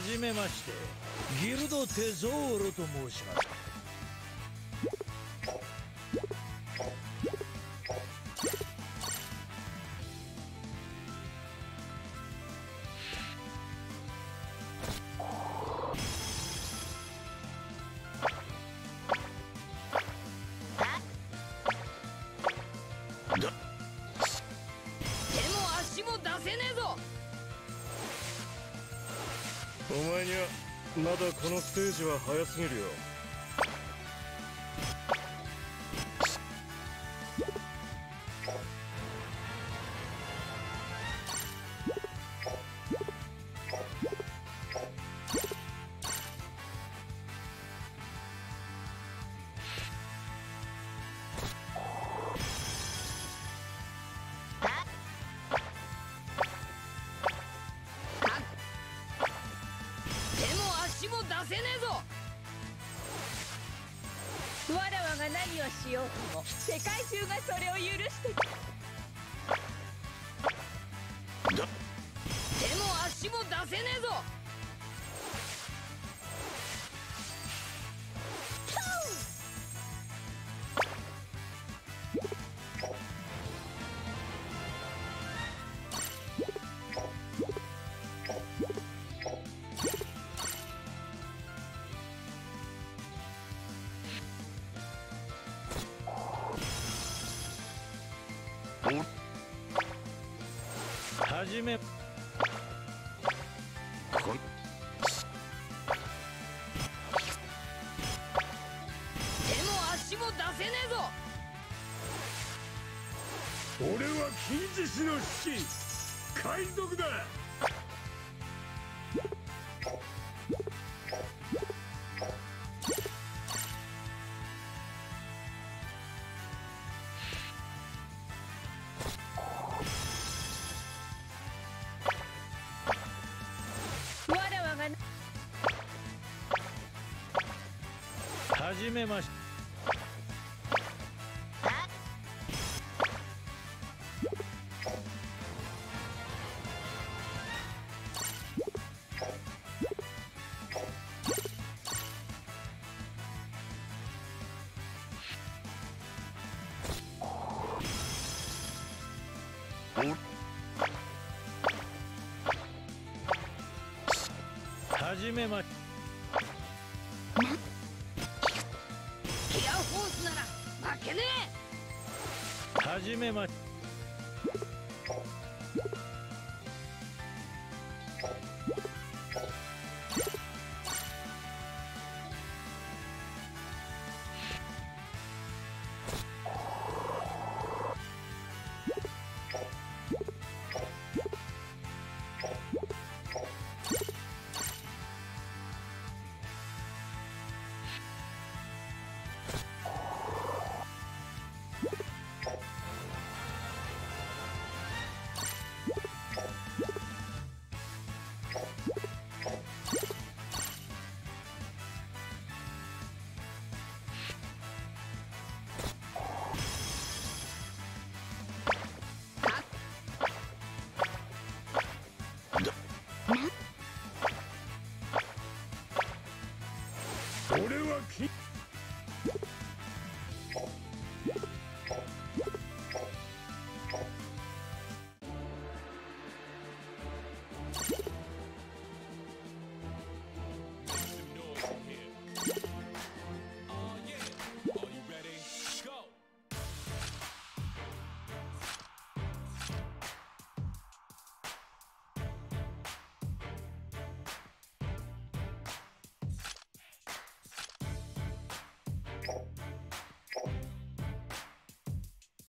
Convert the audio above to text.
じめまして、ギルドテゾーロと申します。 お前にはまだこのステージは早すぎるよ。 わらわが何をしようとも世界中がそれを許して手も足も出せねえぞ。はじめ手も足も出せねえぞ。 俺は金獅子の士海賊だ。 はじめまして。はじめまして。ギアフォースなら負けねえ。はじめまして。